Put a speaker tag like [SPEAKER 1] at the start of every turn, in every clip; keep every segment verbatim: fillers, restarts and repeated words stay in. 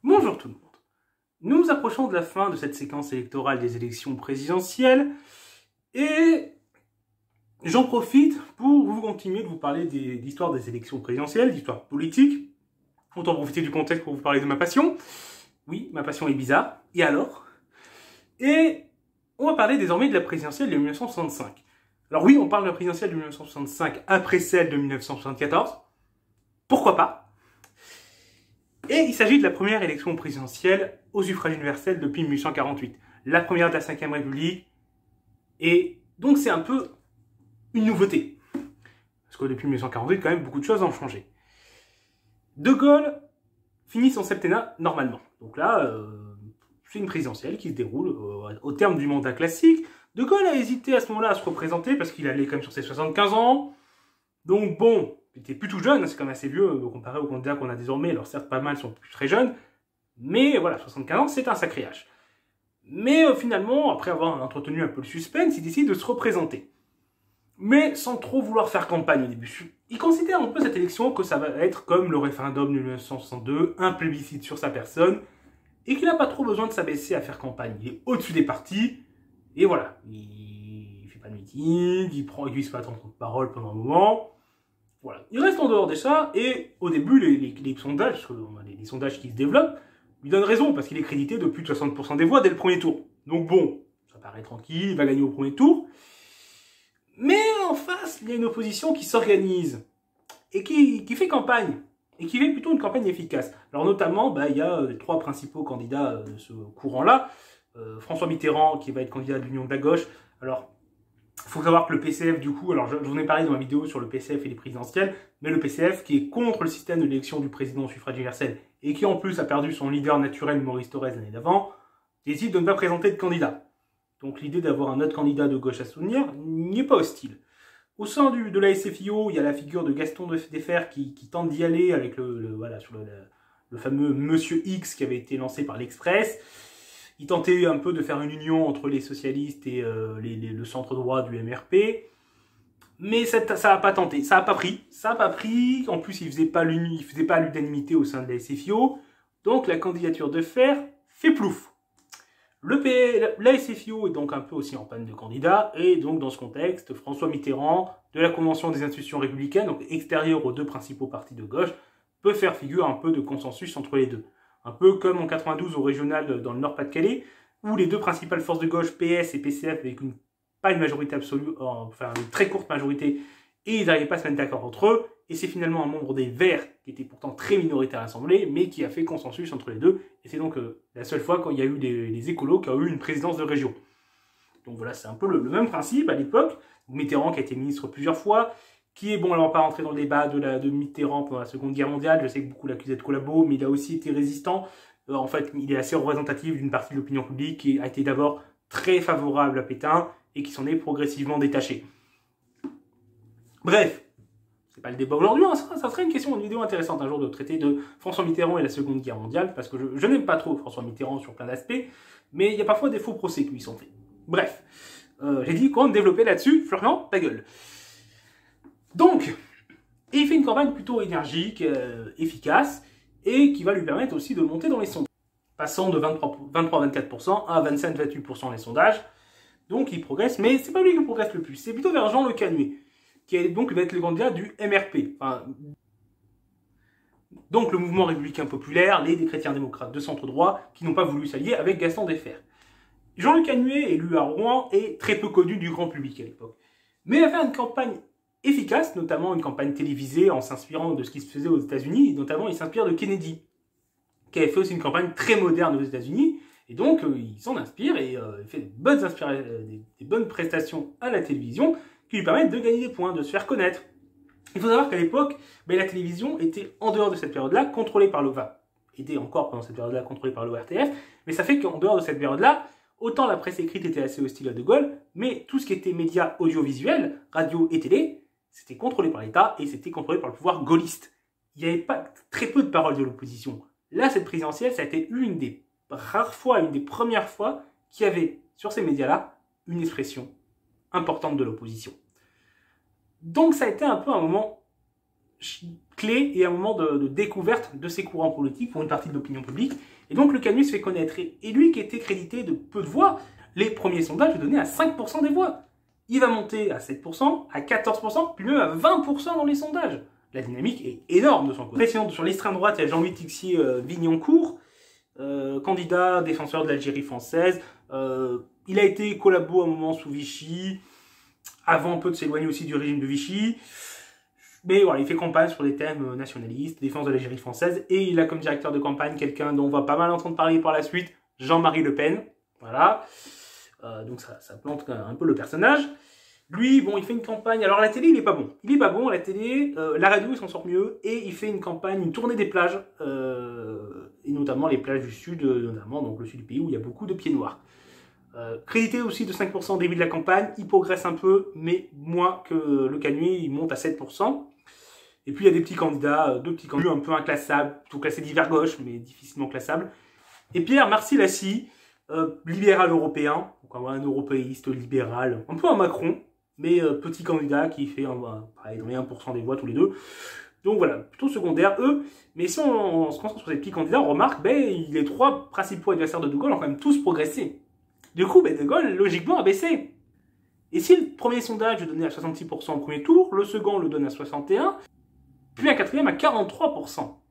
[SPEAKER 1] Bonjour tout le monde. Nous nous approchons de la fin de cette séquence électorale des élections présidentielles et j'en profite pour vous continuer de vous parler des, de l'histoire des élections présidentielles, d'histoire politique. Autant profiter du contexte pour vous parler de ma passion. Oui, ma passion est bizarre. Et alors? Et on va parler désormais de la présidentielle de mille neuf cent soixante-cinq. Alors oui, on parle de la présidentielle de mille neuf cent soixante-cinq après celle de mille neuf cent soixante-quatorze. Pourquoi pas? Et il s'agit de la première élection présidentielle au suffrage universel depuis mille huit cent quarante-huit. La première de la cinquième République. Et donc c'est un peu une nouveauté. Parce que depuis mille neuf cent quarante-huit, quand même, beaucoup de choses ont changé. De Gaulle finit son septennat normalement. Donc là, euh, c'est une présidentielle qui se déroule euh, au terme du mandat classique. De Gaulle a hésité à ce moment-là à se représenter parce qu'il allait quand même sur ses soixante-quinze ans. Donc bon, il était plutôt jeune, c'est quand même assez vieux euh, comparé aux candidats qu'on a désormais. Alors certes, pas mal sont plus très jeunes, mais voilà, soixante-quinze ans, c'est un sacré âge. Mais euh, finalement, après avoir entretenu un peu le suspense, il décide de se représenter. Mais sans trop vouloir faire campagne au début. Il considère un peu cette élection que ça va être comme le référendum de mille neuf cent soixante-deux, un plébiscite sur sa personne, et qu'il n'a pas trop besoin de s'abaisser à faire campagne. Il est au-dessus des partis, et voilà. Il fait pas de meeting, il prend, il glisse pas tant de parole pendant un moment. Voilà. Il reste en dehors de ça, et au début, les, les, les sondages, parce qu'on a les, les sondages qui se développent, lui donnent raison, parce qu'il est crédité de plus de soixante pour cent des voix dès le premier tour. Donc bon, ça paraît tranquille, il va gagner au premier tour. Mais en face, il y a une opposition qui s'organise, et qui, qui fait campagne, et qui fait plutôt une campagne efficace. Alors notamment, bah, il y a les trois principaux candidats de ce courant-là. Euh, François Mitterrand, qui va être candidat de l'Union de la gauche. Alors, il faut savoir que le P C F, du coup, alors j'en ai parlé dans ma vidéo sur le P C F et les présidentielles, mais le P C F, qui est contre le système de l'élection du président au suffrage universel, et qui en plus a perdu son leader naturel, Maurice Thorez, l'année d'avant, décide de ne pas présenter de candidat. Donc l'idée d'avoir un autre candidat de gauche à soutenir n'y est pas hostile. Au sein du, de la S F I O, il y a la figure de Gaston Defferre qui, qui tente d'y aller avec le, le, voilà, sur le, le, le fameux Monsieur X qui avait été lancé par l'Express. Il tentait un peu de faire une union entre les socialistes et euh, les, les, le centre droit du M R P. Mais ça n'a pas tenté, ça n'a pas pris. Ça n'a pas pris. En plus, il ne faisait pas l'unanimité au sein de la S F I O. Donc la candidature de Fer fait plouf. Le P, la S F I O est donc un peu aussi en panne de candidats, et donc dans ce contexte, François Mitterrand, de la Convention des institutions républicaines, donc extérieure aux deux principaux partis de gauche, peut faire figure un peu de consensus entre les deux. Un peu comme en quatre-vingt-douze au régional dans le Nord-Pas-de-Calais, où les deux principales forces de gauche, P S et P C F, avec une, pas une majorité absolue, enfin une très courte majorité, et ils n'arrivaient pas à se mettre d'accord entre eux, et c'est finalement un membre des Verts, qui était pourtant très minoritaire à l'Assemblée, mais qui a fait consensus entre les deux, et c'est donc euh, la seule fois quand il y a eu des, les écolos qui ont eu une présidence de région. Donc voilà, c'est un peu le, le même principe à l'époque. Mitterrand qui a été ministre plusieurs fois, qui est, bon, alors on va pas rentrer dans le débat de, la, de Mitterrand pendant la Seconde Guerre mondiale, je sais que beaucoup l'accusaient de collabo, mais il a aussi été résistant. Euh, en fait, il est assez représentatif d'une partie de l'opinion publique qui a été d'abord très favorable à Pétain, et qui s'en est progressivement détaché. Bref, c'est pas le débat aujourd'hui, hein, ça, ça serait une question, une vidéo intéressante un jour de traiter de François Mitterrand et la Seconde Guerre mondiale, parce que je, je n'aime pas trop François Mitterrand sur plein d'aspects, mais il y a parfois des faux procès qui lui sont faits. Bref, euh, j'ai dit qu'on développait là-dessus, Florian, ta gueule. Donc, et il fait une campagne plutôt énergique, euh, efficace, et qui va lui permettre aussi de monter dans les sondages, passant de vingt-trois à vingt-quatre pour cent à vingt-cinq à vingt-huit pour cent les sondages. Donc il progresse, mais c'est pas lui qui progresse le plus, c'est plutôt vers Jean Le Canuet, qui est donc va être le candidat du M R P. Enfin, donc le mouvement républicain populaire, les des chrétiens démocrates de centre droit, qui n'ont pas voulu s'allier avec Gaston Defferre. Jean-Luc Canuet, élu à Rouen, est très peu connu du grand public à l'époque. Mais il a fait une campagne efficace, notamment une campagne télévisée en s'inspirant de ce qui se faisait aux États-Unis, et notamment il s'inspire de Kennedy, qui avait fait aussi une campagne très moderne aux États-Unis, et donc euh, il s'en inspire et euh, il fait de bonnes, des, des bonnes prestations à la télévision qui lui permettent de gagner des points, de se faire connaître. Il faut savoir qu'à l'époque, ben, la télévision était en dehors de cette période-là contrôlée par l'O V A. Était encore pendant cette période-là contrôlée par l'O R T F, mais ça fait qu'en dehors de cette période-là, autant la presse écrite était assez hostile à De Gaulle, mais tout ce qui était médias audiovisuels, radio et télé, c'était contrôlé par l'État et c'était contrôlé par le pouvoir gaulliste. Il n'y avait pas très peu de paroles de l'opposition. Là, cette présidentielle, ça a été une des rares fois, une des premières fois qu'il y avait sur ces médias-là une expression importante de l'opposition. Donc ça a été un peu un moment clé et un moment de, de découverte de ses courants politiques pour une partie de l'opinion publique. Et donc le Canuet se fait connaître. Et, et lui qui était crédité de peu de voix, les premiers sondages le donnaient à cinq pour cent des voix. Il va monter à sept pour cent, à quatorze pour cent, puis même à vingt pour cent dans les sondages. La dynamique est énorme de son côté. Sinon, sur l'extrême droite, il y a Jean-Louis Tixier-Vignancourt, euh, candidat défenseur de l'Algérie française. Euh, il a été collabo à un moment sous Vichy, avant un peu de s'éloigner aussi du régime de Vichy. Mais voilà, il fait campagne sur des thèmes nationalistes, défense de l'Algérie française, et il a comme directeur de campagne quelqu'un dont on va pas mal entendre parler par la suite, Jean-Marie Le Pen. Voilà. Euh, donc ça, ça plante un peu le personnage. Lui, bon, il fait une campagne. Alors la télé, il est pas bon. Il est pas bon, la télé. Euh, la radio, il s'en sort mieux. Et il fait une campagne, une tournée des plages, euh, et notamment les plages du sud, notamment donc le sud du pays où il y a beaucoup de pieds noirs. Euh, crédité aussi de cinq pour cent au début de la campagne, il progresse un peu, mais moins que le Canuet, il monte à sept pour cent. Et puis il y a des petits candidats, deux petits candidats un peu inclassables, plutôt classés d'hiver gauche, mais difficilement classables. Et Pierre Marcy-Lacy, euh, libéral européen, donc un européiste libéral, un peu un Macron, mais euh, petit candidat qui fait un, un, pareil, dans les un pour cent des voix tous les deux. Donc voilà, plutôt secondaire, eux. Mais si on, on se concentre sur ces petits candidats, on remarque, ben, les trois principaux adversaires de De Gaulle ont quand même tous progressé. Du coup, ben, De Gaulle, logiquement, a baissé. Et si le premier sondage le donnait à soixante-six pour cent au premier tour, le second le donne à soixante et un pour cent, puis un quatrième à quarante-trois pour cent.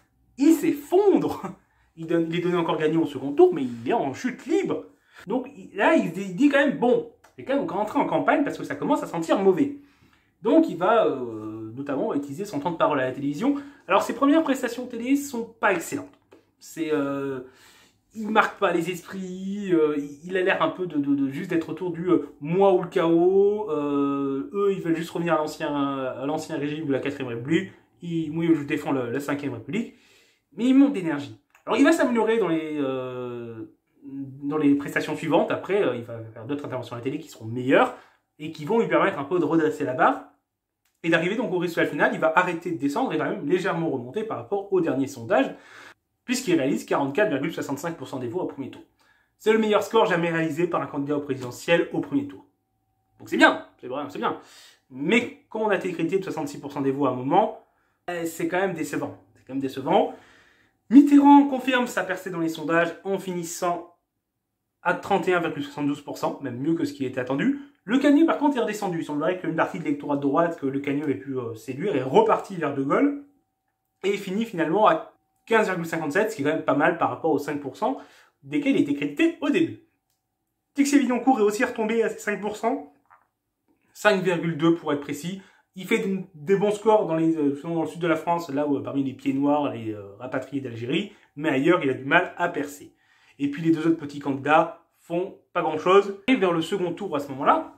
[SPEAKER 1] Il s'effondre. Il, donne, il est donné encore gagnant au second tour, mais il est en chute libre. Donc là, il dit quand même, bon, c'est quand même rentrer en campagne parce que ça commence à sentir mauvais. Donc il va euh, notamment utiliser son temps de parole à la télévision. Alors ses premières prestations télé sont pas excellentes. C'est... Euh, il marque pas les esprits, euh, il a l'air un peu de, de, de juste d'être autour du euh, moi ou le chaos. Euh, eux, ils veulent juste revenir à l'ancien à l'ancien régime de la quatrième République. Il, moi, je défends le, la cinquième République. Mais il manque d'énergie. Alors, il va s'améliorer dans les euh, dans les prestations suivantes. Après, euh, il va faire d'autres interventions à la télé qui seront meilleures et qui vont lui permettre un peu de redresser la barre et d'arriver donc au résultat final. Il va arrêter de descendre et va même légèrement remonter par rapport au dernier sondage, puisqu'il réalise quarante-quatre virgule soixante-cinq pour cent des voix au premier tour. C'est le meilleur score jamais réalisé par un candidat au présidentiel au premier tour. Donc c'est bien, c'est vrai, c'est bien. Mais quand on a été crédité de soixante-six pour cent des voix à un moment, c'est quand même décevant. C'est quand même décevant. Mitterrand confirme sa percée dans les sondages en finissant à trente et un virgule soixante-douze pour cent, même mieux que ce qui était attendu. Le Canuet, par contre, est redescendu. Il semblerait qu'une partie de l'électorat de droite que le Canuet avait pu euh, séduire est reparti vers De Gaulle et il finit finalement à quinze virgule cinquante-sept, ce qui est quand même pas mal par rapport aux cinq pour cent desquels il était crédité au début. Tixier-Vignancourt est aussi retombé à cinq pour cent, cinq virgule deux pour être précis. Il fait des bons scores dans, les, dans le sud de la France, là où parmi les pieds noirs, les euh, rapatriés d'Algérie, mais ailleurs, il a du mal à percer. Et puis les deux autres petits candidats font pas grand-chose. Et vers le second tour à ce moment-là,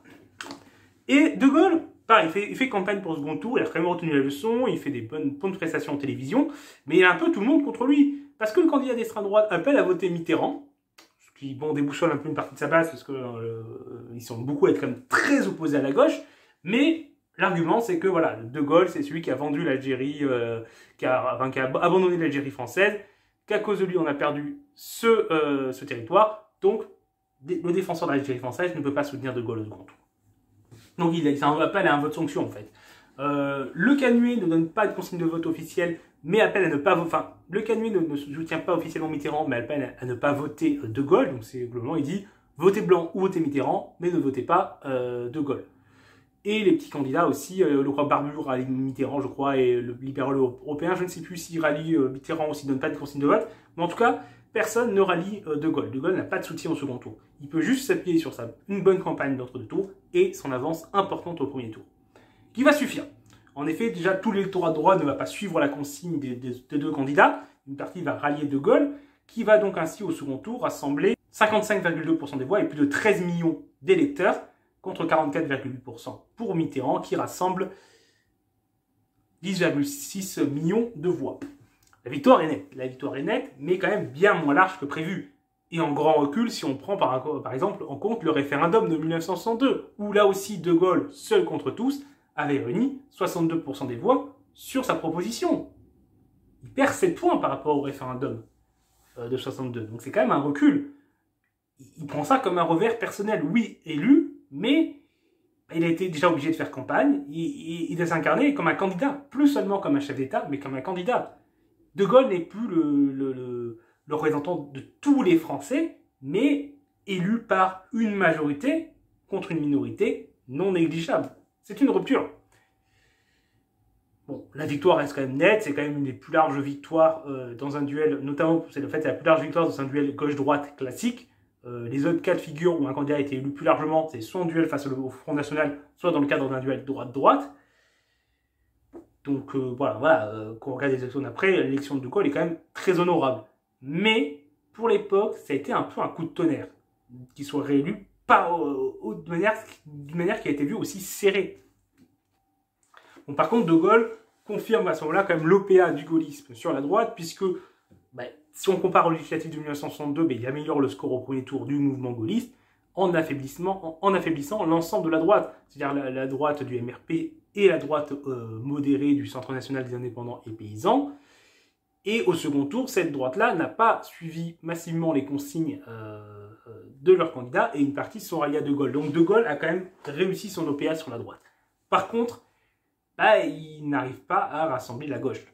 [SPEAKER 1] et De Gaulle, pareil, il fait, il fait campagne pour le second tour, il a quand même retenu la leçon, il fait des bonnes, bonnes prestations en télévision, mais il a un peu tout le monde contre lui. Parce que le candidat d'extrême droite appelle à voter Mitterrand, ce qui, bon, débouchole un peu une partie de sa base, parce qu'ils euh, sont beaucoup à être quand même très opposés à la gauche, mais l'argument, c'est que, voilà, De Gaulle, c'est celui qui a vendu l'Algérie, euh, qui, enfin, qui a abandonné l'Algérie française, qu'à cause de lui, on a perdu ce, euh, ce territoire, donc le défenseur de l'Algérie française ne peut pas soutenir De Gaulle au second tour. Donc il a, c'est un appel à un vote sanction en fait. Euh, le Canuet ne donne pas de consigne de vote officielle, mais appelle à ne pas voter. Enfin, le Canuet ne, ne soutient pas officiellement Mitterrand, mais appelle à ne pas voter De Gaulle. Donc c'est globalement, il dit votez blanc ou votez Mitterrand, mais ne votez pas euh, De Gaulle. Et les petits candidats aussi, euh, le roi Barbu rallie Mitterrand, je crois, et le libéral européen, je ne sais plus s'il rallie euh, Mitterrand ou s'il ne donne pas de consigne de vote, mais en tout cas, personne ne rallie euh, De Gaulle. De Gaulle n'a pas de soutien au second tour. Il peut juste s'appuyer sur sa, une bonne campagne d'entre-deux tours et son avance importante au premier tour. Qui va suffire. En effet, déjà, tout l'électorat de droite ne va pas suivre la consigne des, des, des deux candidats. Une partie va rallier De Gaulle, qui va donc ainsi au second tour rassembler cinquante-cinq virgule deux pour cent des voix et plus de treize millions d'électeurs, contre quarante-quatre virgule huit pour cent pour Mitterrand, qui rassemble dix virgule six millions de voix. La victoire est nette, la victoire est nette, mais quand même bien moins large que prévu. Et en grand recul, si on prend par, par exemple en compte le référendum de mille neuf cent soixante-deux, où là aussi De Gaulle, seul contre tous, avait réuni soixante-deux pour cent des voix sur sa proposition. Il perd sept points par rapport au référendum de soixante-deux, donc c'est quand même un recul. Il prend ça comme un revers personnel, oui, élu, mais il a été déjà obligé de faire campagne, il, il, il s'incarner comme un candidat, plus seulement comme un chef d'État, mais comme un candidat. De Gaulle n'est plus le, le, le, le représentant de tous les Français, mais élu par une majorité contre une minorité non négligeable. C'est une rupture. Bon, la victoire reste quand même nette, c'est quand même une des plus larges victoires euh, dans un duel, notamment c'est le fait c'est la plus large victoire dans un duel gauche-droite classique. Euh, les autres cas de figure où un candidat a été élu plus largement, c'est soit en duel face au Front National, soit dans le cadre d'un duel droite-droite. Donc euh, voilà, voilà euh, quand on regarde les élections d'après, l'élection de De Gaulle est quand même très honorable. Mais pour l'époque, ça a été un peu un coup de tonnerre qu'il soit réélu par, euh, d'une manière, manière qui a été vue aussi serrée. Bon, par contre, De Gaulle confirme à ce moment-là quand même l'O P A du gaullisme sur la droite, puisque bah, si on compare au législatif de mille neuf cent soixante-deux, bah, il améliore le score au premier tour du mouvement gaulliste en, affaiblissement, en, en affaiblissant l'ensemble de la droite, c'est-à-dire la, la droite du M R P et la droite euh, modérée du Centre national des indépendants et paysans. Et au second tour, cette droite-là n'a pas suivi massivement les consignes euh, de leurs candidats et une partie se sont ralliés à De Gaulle. Donc De Gaulle a quand même réussi son O P A sur la droite. Par contre, bah, il n'arrive pas à rassembler la gauche.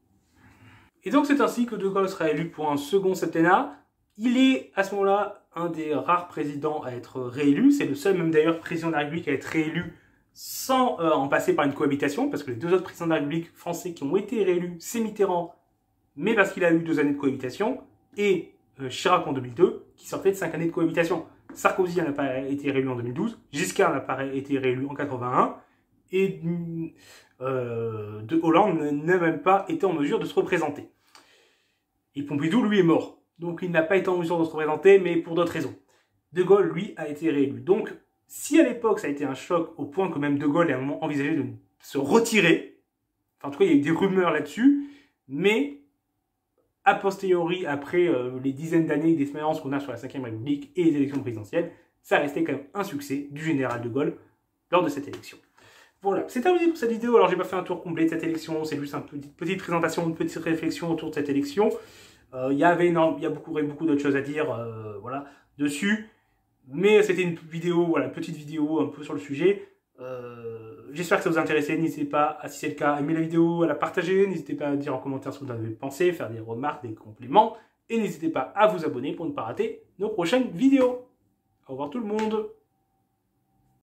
[SPEAKER 1] Et donc c'est ainsi que De Gaulle sera élu pour un second septennat. Il est à ce moment-là un des rares présidents à être réélu. C'est le seul même d'ailleurs président de la République à être réélu sans euh, en passer par une cohabitation, parce que les deux autres présidents de la République français qui ont été réélus, c'est Mitterrand, mais parce qu'il a eu deux années de cohabitation, et euh, Chirac en deux mille deux, qui sortait de cinq années de cohabitation. Sarkozy n'a pas été réélu en deux mille douze, Giscard n'a pas été réélu en quatre-vingt-un, et euh, de Hollande n'a même pas été en mesure de se représenter. Et Pompidou, lui, est mort. Donc il n'a pas été en mesure de se représenter, mais pour d'autres raisons. De Gaulle, lui, a été réélu. Donc, si à l'époque ça a été un choc au point que même De Gaulle a un moment envisagé de se retirer, enfin en tout cas il y a eu des rumeurs là-dessus, mais a posteriori, après euh, les dizaines d'années d'expérience qu'on a sur la cinquième République et les élections présidentielles, ça restait quand même un succès du général De Gaulle lors de cette élection. Voilà, c'est terminé pour cette vidéo. Alors j'ai pas fait un tour complet de cette élection, c'est juste une petite, petite présentation, une petite réflexion autour de cette élection. Euh, il y avait énorme, il y a beaucoup, beaucoup d'autres choses à dire, euh, voilà, dessus. Mais c'était une vidéo, voilà, une petite vidéo un peu sur le sujet. Euh, J'espère que ça vous a intéressé. N'hésitez pas, si c'est le cas, à aimer la vidéo, à la partager. N'hésitez pas à dire en commentaire ce que vous en avez pensé, faire des remarques, des compléments. Et n'hésitez pas à vous abonner pour ne pas rater nos prochaines vidéos. Au revoir tout le monde.